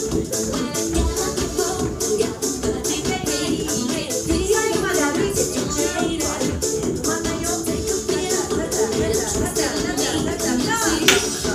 最後まで歩いて途中止まんないよ。